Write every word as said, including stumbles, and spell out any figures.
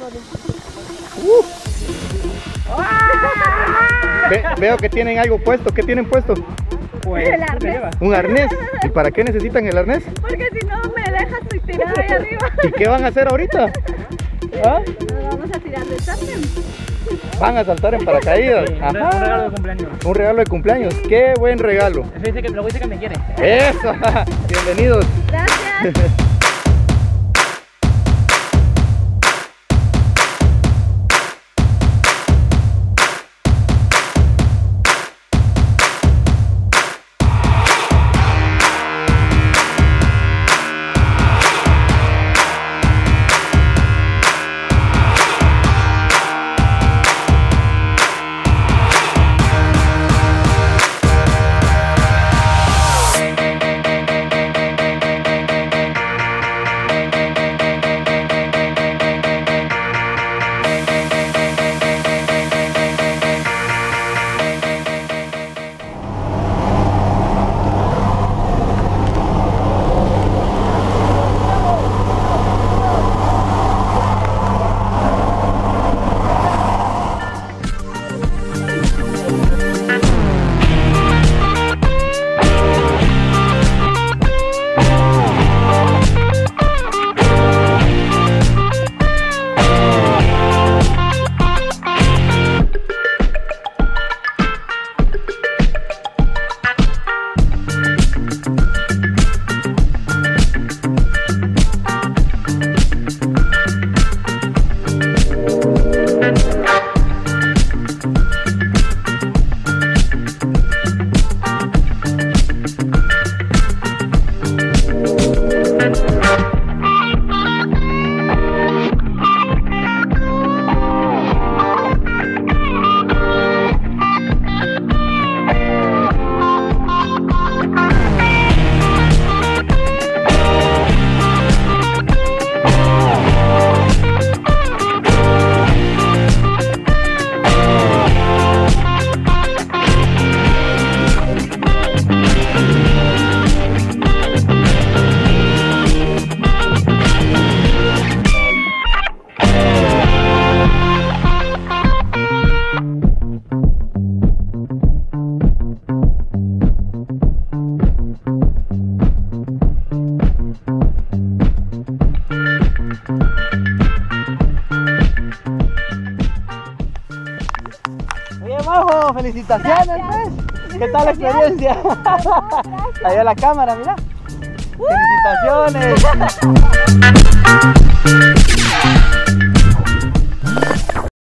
Uh. Ve, veo que tienen algo puesto. ¿Qué tienen puesto? Pues, el arnés. Un arnés. ¿Y para qué necesitan el arnés? Porque si no me dejas estoy tirada ahí arriba. ¿Y qué van a hacer ahorita? ¿Ah? Nos vamos a tirar de tándem. Van a saltar en paracaídas. Sí, un Ajá. regalo de cumpleaños. Un regalo de cumpleaños. Qué buen regalo. Eso dice que, lo dice que me quiere. Eso. Bienvenidos. Gracias. Oye, Majo, felicitaciones, pues. ¿Qué tal la experiencia? Ahí a la cámara, mira. Felicitaciones.